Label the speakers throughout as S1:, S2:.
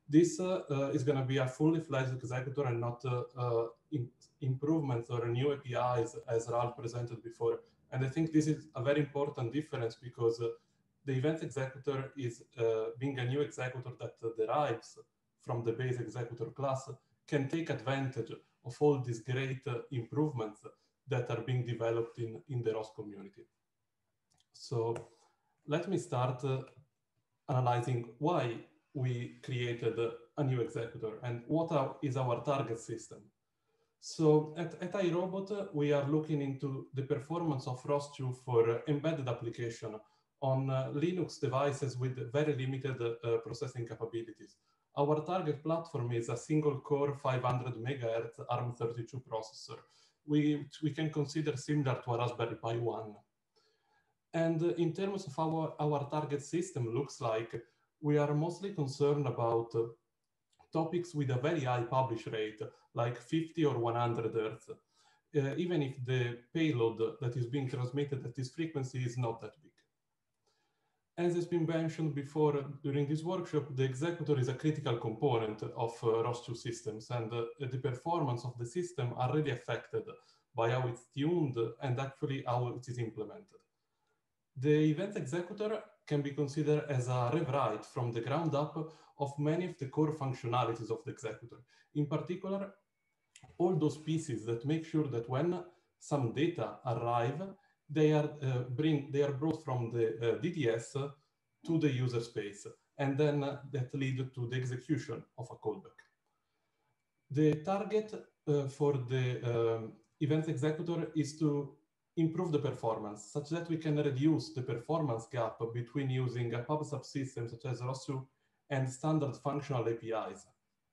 S1: This is going to be a fully fledged executor and not improvements or new APIs as Ralph presented before. And I think this is a very important difference because the event executor is being a new executor that derives from the base executor class, can take advantage of all these great improvements that are being developed in the ROS community. So let me start analyzing why we created a new executor and what is our target system. So at iRobot, we are looking into the performance of ROS2 for embedded application on Linux devices with very limited processing capabilities. Our target platform is a single core 500 MHz ARM32 processor, which we can consider similar to a Raspberry Pi 1. And in terms of our target system looks like, we are mostly concerned about topics with a very high publish rate, like 50 or 100 Hz, even if the payload that is being transmitted at this frequency is not that big. As has been mentioned before during this workshop, the executor is a critical component of ROS2 systems, and the performance of the system are really affected by how it's tuned and actually how it is implemented. The event executor can be considered as a rewrite from the ground up of many of the core functionalities of the executor. In particular, all those pieces that make sure that when some data arrive, they are brought from the DDS to the user space, and then that lead to the execution of a callback. The target for the event executor is to improve the performance such that we can reduce the performance gap between using a pub subsystem such as ROS2 and standard functional APIs.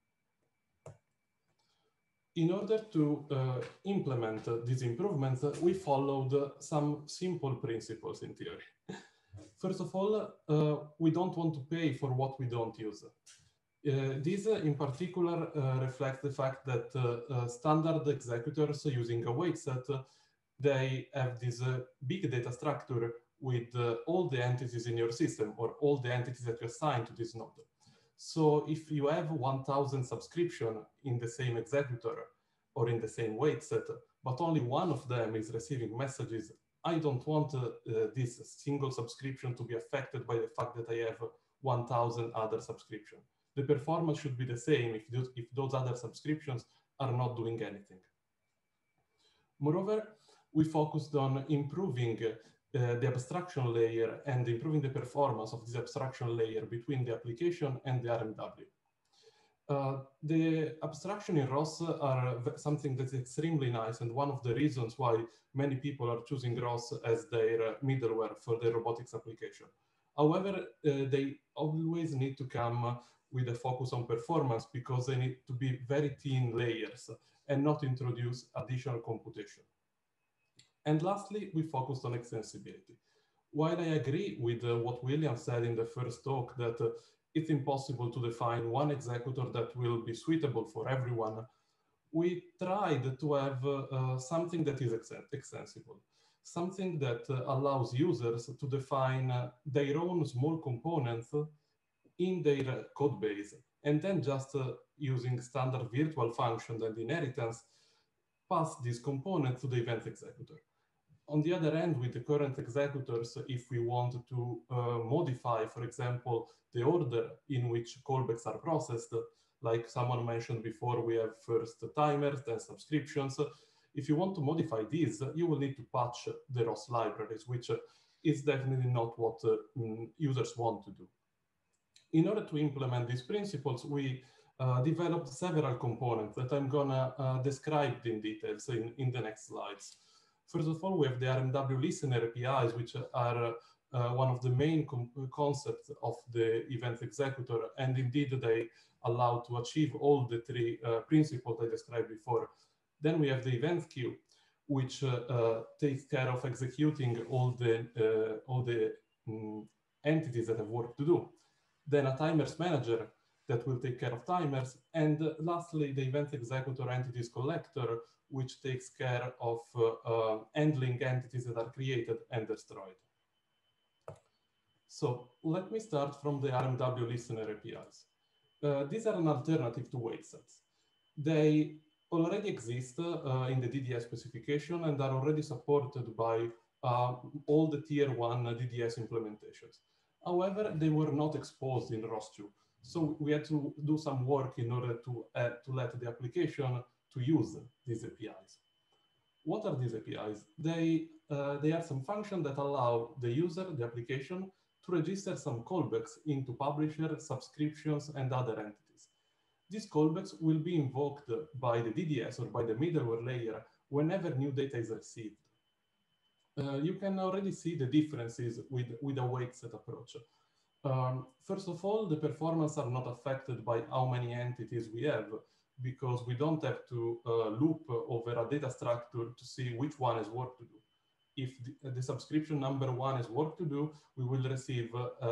S1: In order to implement these improvements, we followed some simple principles in theory. First of all, we don't want to pay for what we don't use. This in particular reflects the fact that standard executors using a weight set, they have this big data structure with all the entities in your system or all the entities that you assign to this node. So if you have 1,000 subscriptions in the same executor or in the same weight set, but only one of them is receiving messages, I don't want this single subscription to be affected by the fact that I have 1,000 other subscriptions. The performance should be the same if those other subscriptions are not doing anything. Moreover, we focused on improving the abstraction layer and improving the performance of this abstraction layer between the application and the RMW. The abstraction in ROS are something that's extremely nice, and one of the reasons why many people are choosing ROS as their middleware for their robotics application. However, they always need to come with a focus on performance because they need to be very thin layers and not introduce additional computation. And lastly, we focused on extensibility. While I agree with what William said in the first talk that it's impossible to define one executor that will be suitable for everyone, we tried to have something that is extensible, something that allows users to define their own small components in their code base, and then just using standard virtual functions and inheritance, pass this component to the event executor. On the other hand, with the current executors, if we want to modify, for example, the order in which callbacks are processed, like someone mentioned before, we have first timers, then subscriptions. If you want to modify these, you will need to patch the ROS libraries, which is definitely not what users want to do. In order to implement these principles, we developed several components that I'm gonna describe in details in the next slides. First of all, we have the RMW listener APIs, which are one of the main concepts of the event executor, and indeed they allow to achieve all the three principles I described before. Then we have the event queue, which takes care of executing all the entities that have work to do. Then a timers manager that will take care of timers. And lastly, the event executor entities collector, which takes care of handling entities that are created and destroyed. So let me start from the RMW listener APIs. These are an alternative to weight sets. They already exist in the DDS specification and are already supported by all the tier 1 DDS implementations. However, they were not exposed in ROS2. So we had to do some work in order to let the application to use these APIs. What are these APIs? They are some functions that allow the user, the application, to register some callbacks into publisher, subscriptions, and other entities. These callbacks will be invoked by the DDS or by the middleware layer whenever new data is received. You can already see the differences with a weight set approach. First of all, the performance are not affected by how many entities we have, because we don't have to loop over a data structure to see which one has work to do. If the subscription number 1 has work to do, we will receive,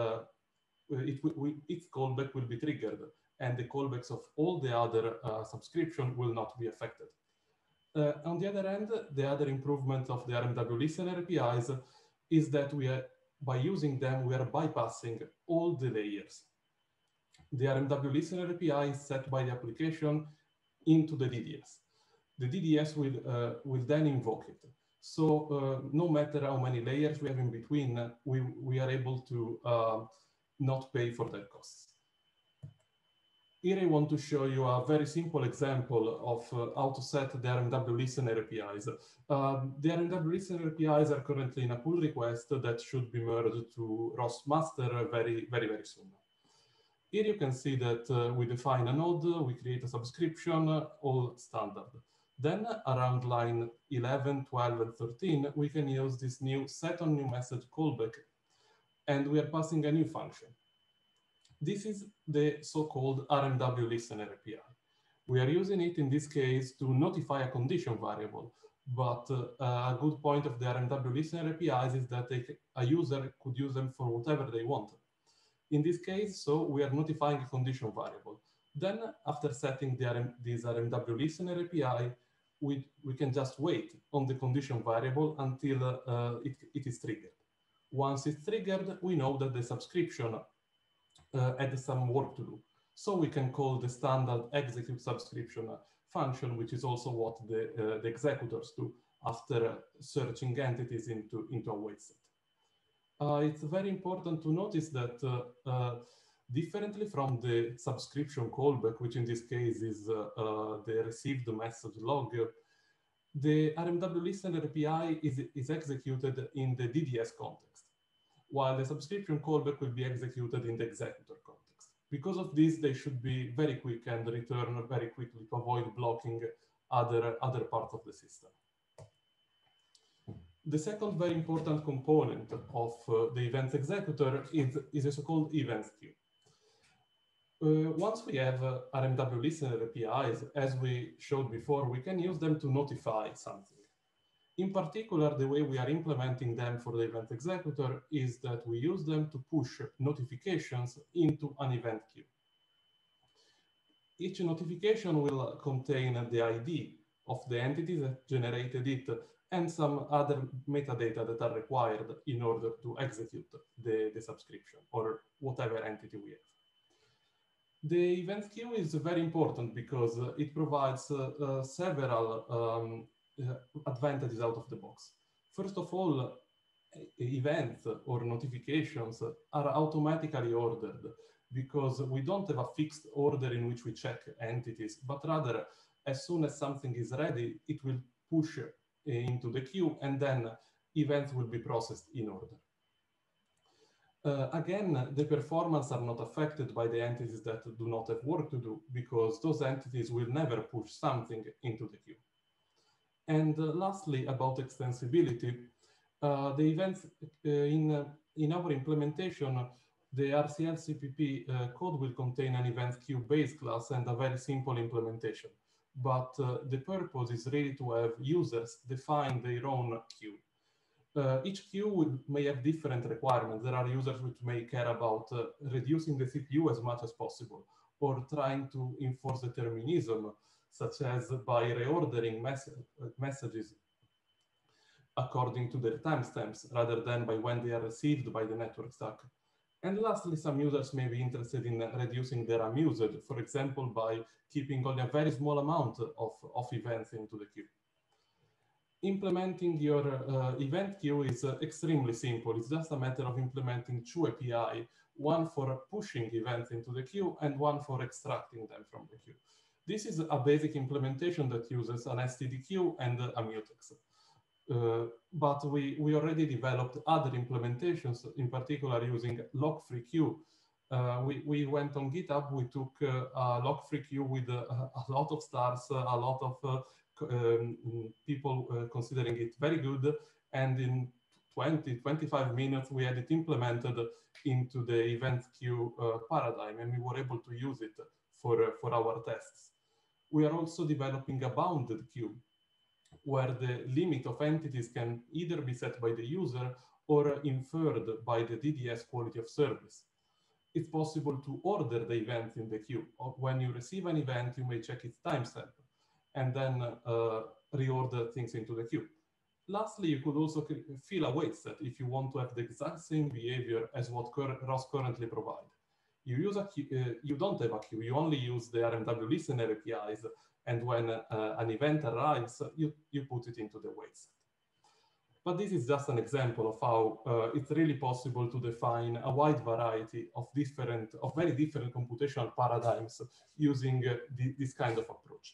S1: its callback will be triggered, and the callbacks of all the other subscription will not be affected. On the other hand, the other improvement of the RMW listener APIs is that by using them, we are bypassing all the layers. The RMW listener API is set by the application into the DDS. The DDS will then invoke it. So no matter how many layers we have in between, we are able to not pay for their costs. Here I want to show you a very simple example of how to set the RMW listener APIs. The RMW listener APIs are currently in a pull request that should be merged to ROS master very soon. Here you can see that we define a node, we create a subscription, all standard. Then around line 11, 12, and 13, we can use this new set on new message callback, and we are passing a new function. This is the so-called RMW listener API. We are using it in this case to notify a condition variable, but a good point of the RMW listener APIs is that a user could use them for whatever they want. In this case, so we are notifying a condition variable. Then after setting this RMW listener API, we can just wait on the condition variable until it is triggered. Once it's triggered, we know that the subscription had some work to do. So we can call the standard execute subscription function, which is also what the executors do after searching entities into a weight set. It's very important to notice that differently from the subscription callback, which in this case is the received message log, the RMW listener API is executed in the DDS context, while the subscription callback will be executed in the executor context. Because of this, they should be very quick and return very quickly to avoid blocking other parts of the system. The second very important component of the events executor is a so-called events queue. Once we have RMW listener APIs, as we showed before, we can use them to notify something. In particular, the way we are implementing them for the event executor is that we use them to push notifications into an event queue. Each notification will contain the ID of the entity that generated it and some other metadata that are required in order to execute the subscription or whatever entity we have. The event queue is very important because it provides several advantages out of the box. First of all, events or notifications are automatically ordered because we don't have a fixed order in which we check entities, but rather as soon as something is ready, it will push into the queue and then events will be processed in order. Again, the performance are not affected by the entities that do not have work to do because those entities will never push something into the queue. And lastly, about extensibility, the events in our implementation, the RCL CPP code will contain an event queue base class and a very simple implementation. But the purpose is really to have users define their own queue. Each queue may have different requirements. There are users which may care about reducing the CPU as much as possible or trying to enforce determinism, such as by reordering messages according to their timestamps rather than by when they are received by the network stack. And lastly, some users may be interested in reducing their RAM usage, for example, by keeping only a very small amount of events into the queue. Implementing your event queue is extremely simple. It's just a matter of implementing two API, one for pushing events into the queue and one for extracting them from the queue. This is a basic implementation that uses an std queue and a mutex. But we already developed other implementations, in particular using lock-free queue. We went on GitHub, we took a lock-free queue with a lot of stars, a lot of people considering it very good. And in 20-25 minutes, we had it implemented into the event queue paradigm, and we were able to use it for our tests. We are also developing a bounded queue, where the limit of entities can either be set by the user or inferred by the DDS quality of service. It's possible to order the events in the queue. When you receive an event, you may check its timestamp and then reorder things into the queue. Lastly, you could also fill a wait set if you want to have the exact same behavior as what ROS currently provides. You use a queue, you don't have a queue, you only use the RMW listener APIs, and when an event arrives, you put it into the wait set. But this is just an example of how it's really possible to define a wide variety of very different computational paradigms using this kind of approach.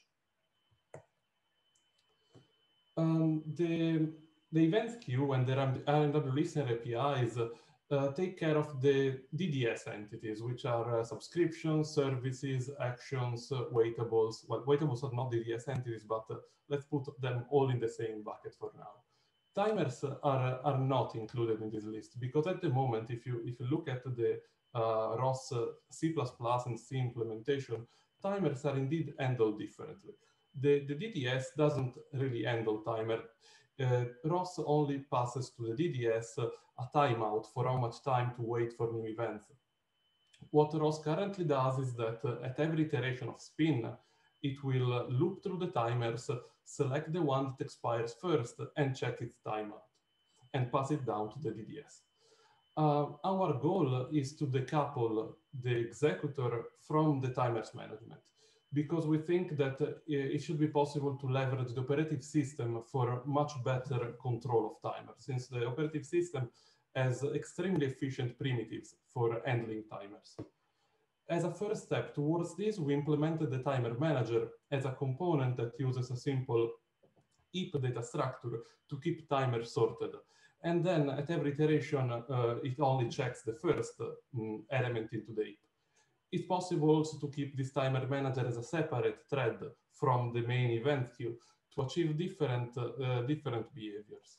S1: The events queue and the RMW listener APIs take care of the DDS entities, which are subscriptions, services, actions, waitables. Well, waitables are not DDS entities, but let's put them all in the same bucket for now. Timers are not included in this list because at the moment, if you look at the ROS C++ and C implementation, timers are indeed handled differently. The DDS doesn't really handle timer. ROS only passes to the DDS a timeout for how much time to wait for new events. What ROS currently does is that at every iteration of spin, it will loop through the timers, select the one that expires first, and check its timeout, and pass it down to the DDS. Our goal is to decouple the executor from the timers management, because we think that it should be possible to leverage the operative system for much better control of timers, since the operative system has extremely efficient primitives for handling timers. As a first step towards this, we implemented the timer manager as a component that uses a simple heap data structure to keep timers sorted. And then at every iteration, it only checks the first element into the heap. It's possible also to keep this timer manager as a separate thread from the main event queue to achieve different behaviors.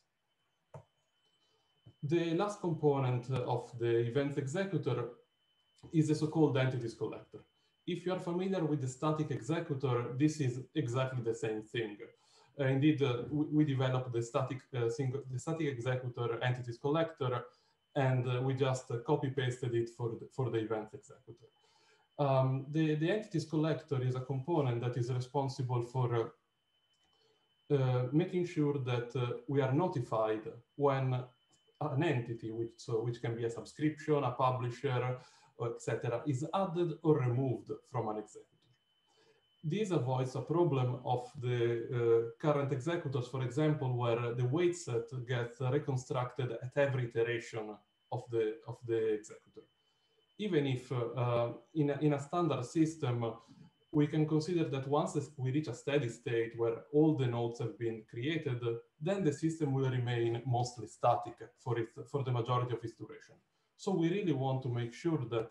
S1: The last component of the event executor is the so-called entities collector. If you are familiar with the static executor, this is exactly the same thing. Indeed, we developed the static executor entities collector, and we just copy-pasted it for the event executor. The entities collector is a component that is responsible for making sure that we are notified when an entity, which can be a subscription, a publisher, etc., is added or removed from an executor. This avoids a problem of the current executors, for example, where the wait set gets reconstructed at every iteration of the executor. Even if in a standard system, we can consider that once we reach a steady state where all the nodes have been created, then the system will remain mostly static for the majority of its duration. So we really want to make sure that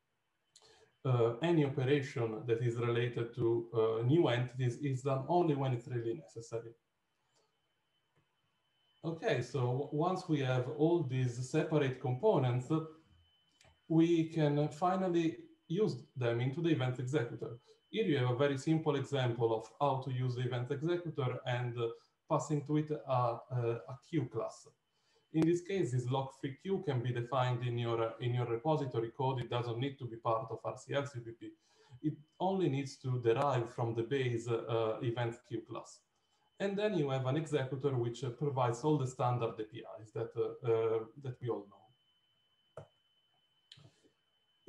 S1: any operation that is related to new entities is done only when it's really necessary. Okay, so once we have all these separate components, we can finally use them into the event executor. Here you have a very simple example of how to use the event executor and passing to it a queue class. In this case, this lock-free queue can be defined in your repository code. It doesn't need to be part of RCL-CPP. It only needs to derive from the base event queue class. And then you have an executor which provides all the standard APIs that we all know.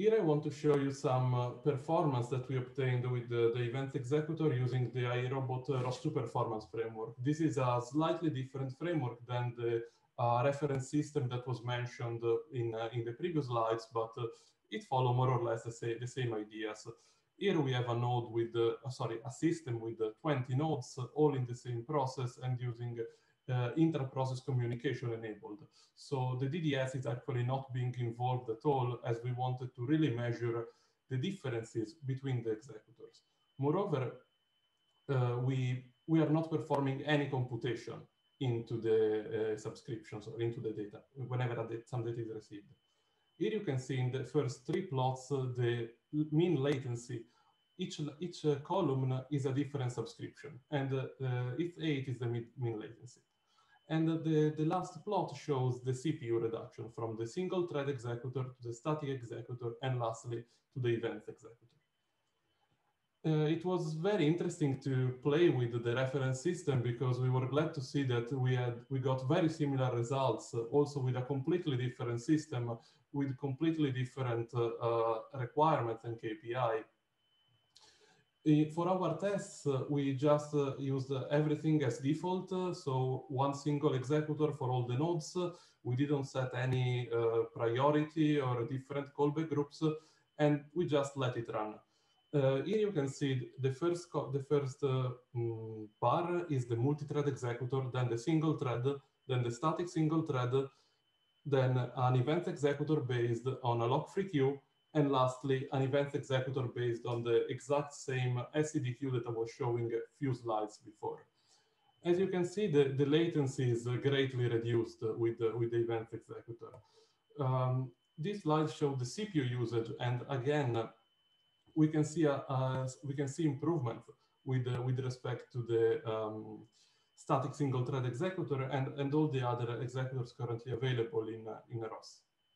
S1: Here I want to show you some performance that we obtained with the event executor using the iRobot ROS2 performance framework. This is a slightly different framework than the reference system that was mentioned in the previous slides, but it follows more or less the same ideas. Here we have a node with, a system with 20 nodes, all in the same process and using intra-process communication enabled. So the DDS is actually not being involved at all, as we wanted to really measure the differences between the executors. Moreover, we are not performing any computation into the subscriptions or into the data whenever some data is received. Here you can see in the first three plots the mean latency. Each column is a different subscription, and if 8 is the mean latency. And the last plot shows the CPU reduction from the single thread executor to the static executor, and lastly to the event executor. It was very interesting to play with the reference system because we were glad to see that we got very similar results, also with a completely different system, with completely different requirements and KPI. For our tests, we just used everything as default, so one single executor for all the nodes. We didn't set any priority or different callback groups, and we just let it run. Here you can see the first bar is the multi-thread executor, then the single thread, then the static single thread, then an event executor based on a lock-free queue, and lastly, an event executor based on the exact same SCD queue that I was showing a few slides before. As you can see, the latency is greatly reduced with the event executor. These slides show the CPU usage, and again, we can see improvement with respect to the static single thread executor and all the other executors currently available in ROS.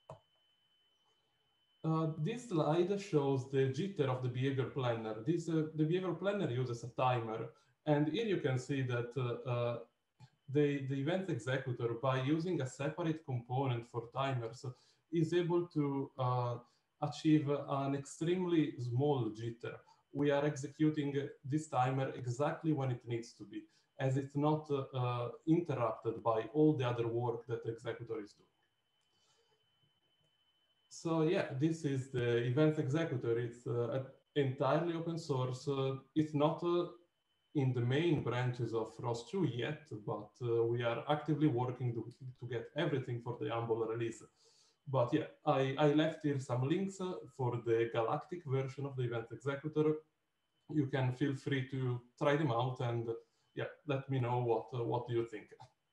S1: This slide shows the jitter of the behavior planner. The behavior planner uses a timer, and here you can see that the event executor, by using a separate component for timers, is able to achieve an extremely small jitter. We are executing this timer exactly when it needs to be, as it's not interrupted by all the other work that the executor is doing. So yeah, this is the event executor. It's entirely open source. It's not in the main branches of ROS2 yet, but we are actively working to get everything for the humble release. But yeah, I left here some links for the Galactic version of the event executor. You can feel free to try them out, and yeah, let me know what do you think.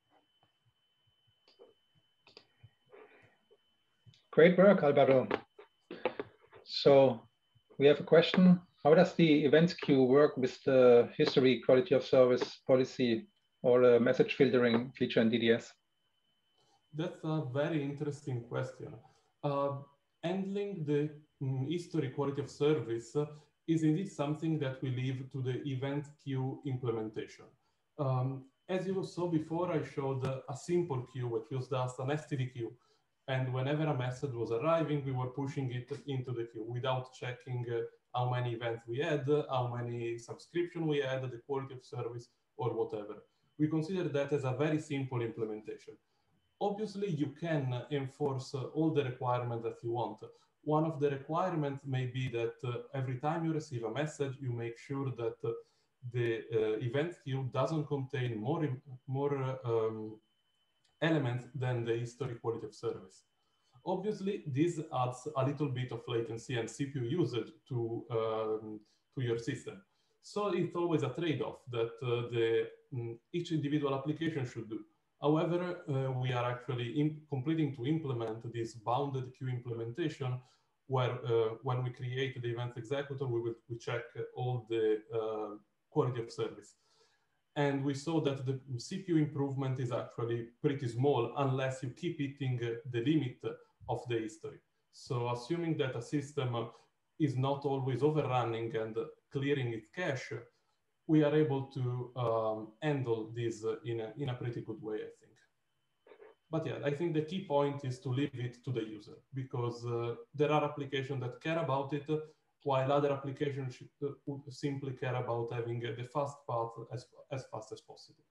S2: Great work, Alberto. So we have a question. How does the event queue work with the history quality of service policy or a message filtering feature in DDS?
S1: That's a very interesting question. Handling the history quality of service is indeed something that we leave to the event queue implementation. As you saw before, I showed a simple queue, which was just an STD queue. And whenever a message was arriving, we were pushing it into the queue without checking how many events we had, how many subscriptions we had, the quality of service, or whatever. We consider that as a very simple implementation. Obviously, you can enforce all the requirements that you want. One of the requirements may be that every time you receive a message, you make sure that the event queue doesn't contain more elements than the history quality of service. Obviously, this adds a little bit of latency and CPU usage to your system. So it's always a trade-off that each individual application should do. However, we are actually completing to implement this bounded queue implementation where when we create the event executor, we check all the quality of service. And we saw that the CPU improvement is actually pretty small unless you keep hitting the limit of the history. So assuming that a system is not always overrunning and clearing its cache, we are able to handle this in a pretty good way, I think. But yeah, I think the key point is to leave it to the user, because there are applications that care about it, while other applications would simply care about having the fast path as fast as possible.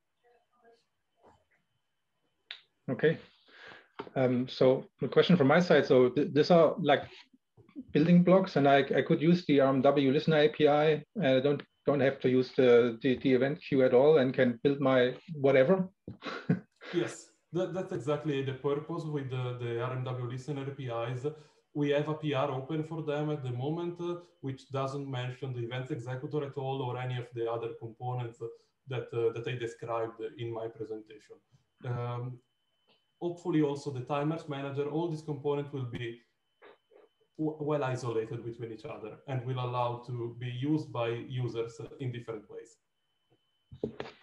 S2: Okay. So the question from my side, so these are like building blocks, and I could use the RMW listener API. I don't have to use the event queue at all, and can build my whatever.
S1: Yes, that's exactly the purpose with the RMW listener APIs. We have a PR open for them at the moment, which doesn't mention the events executor at all, or any of the other components that I described in my presentation. Hopefully also the timers manager, all these components will be well isolated between each other and will allow to be used by users in different ways.